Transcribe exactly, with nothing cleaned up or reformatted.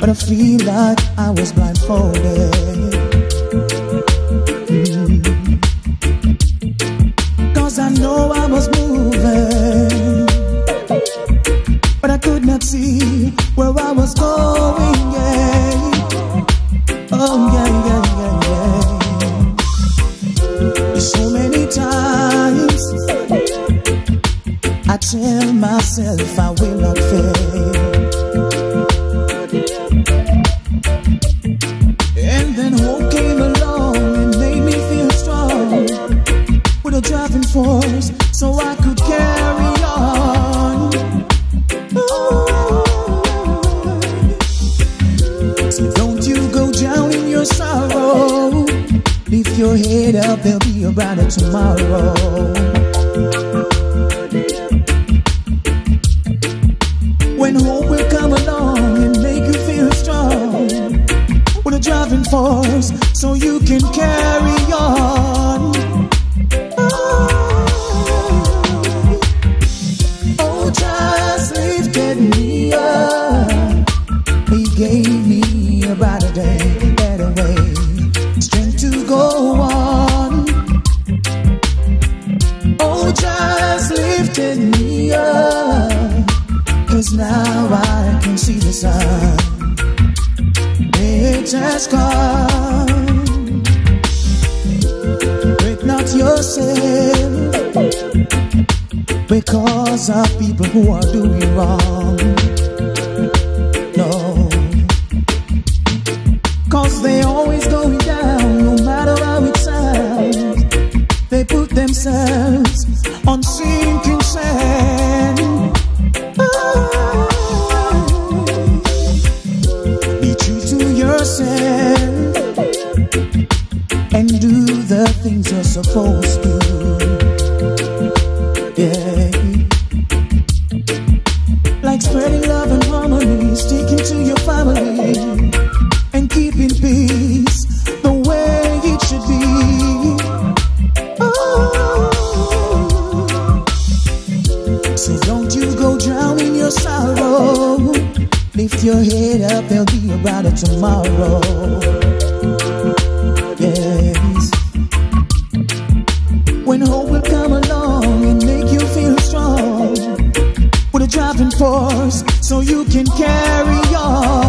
but I feel like I was blindfolded. Mm. Cause I know I was moving, but I could not see where I was going, yeah. Oh yeah, yeah, yeah, yeah. So many times I tell myself I will not fail, and then hope came along and made me feel strong, with a driving force so I could carry on. Ooh. So don't you go down in your sorrow, lift your head up, there'll be a brighter tomorrow. When hope will come along and make you feel strong, with a driving force so you can carry on. Oh, oh, just lifted me up. He gave me a brighter day, better way, strength to go on. Oh, just lifted me up, 'cause now I can see the sun. It has come. Break not yourself because of people who are doing wrong. No, 'cause they always going down, no matter how it sounds. They put themselves on sinking sand. Be true to yourself and do the things you're supposed to. Yeah, like spreading love and harmony, sticking to your family and keeping peace the way it should be. Oh, so don't you go drown in your sorrow, lift your head up, there'll be a brighter tomorrow. Yes, when hope will come along and make you feel strong, with a driving force so you can carry on.